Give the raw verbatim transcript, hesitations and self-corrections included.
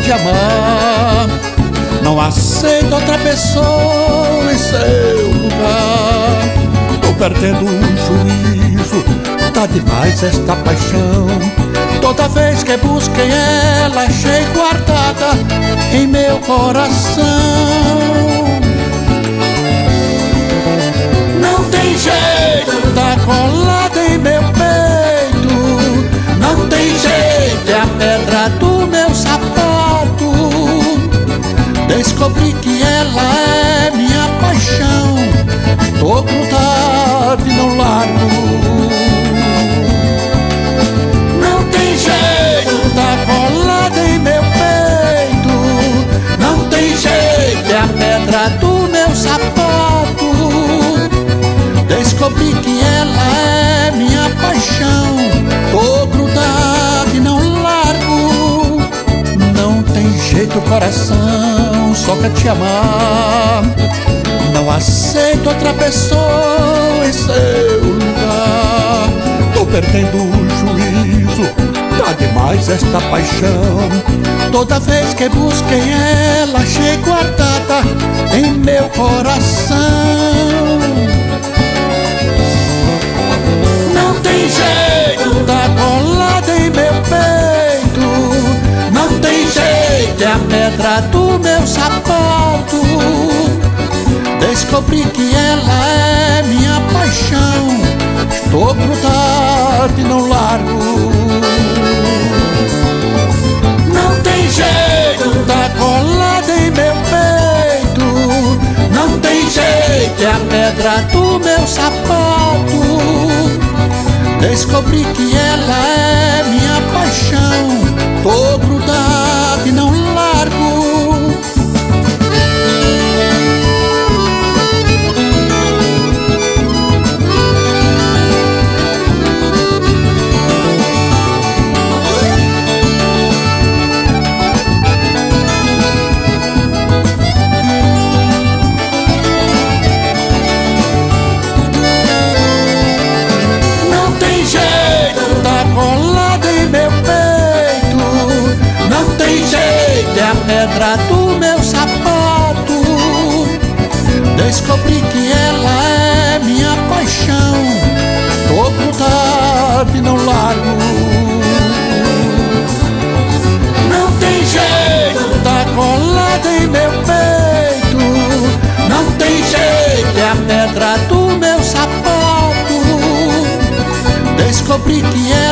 te amar. Não aceito outra pessoa em seu lugar. Tô perdendo o juízo, tá demais esta paixão. Toda vez que busquei ela, achei guardada em meu coração. Não tem jeito, tá colada em meu peito. Não tem jeito, é a pedra do meu sapato. Descobri que ela é minha paixão. Tô grudado e não largo. Não tem jeito, tá colada em meu peito. Não tem jeito, é a pedra do meu sapato. Descobri que ela é minha paixão. Tô grudado e não largo. Não tem jeito, coração, só quer te amar. Não aceito outra pessoa em seu lugar. Tô perdendo o juízo, tá demais esta paixão. Toda vez que busquei ela, achei guardada em meu coração. Não tem jeito, tá colada em meu peito. Não tem jeito, é a pedra do meu sapato. Descobri que ela é minha paixão. Estou grudado e não largo. Não tem jeito, tá colada em meu peito. Não tem jeito, é a pedra do meu sapato. Descobri que ela é minha paixão. Tô grudado e não largo. É a pedra do meu sapato. Descobri que ela é minha paixão. Tô grudado e não largo. Não tem jeito, tá colada em meu peito. Não tem jeito, é a pedra do meu sapato. Descobri que ela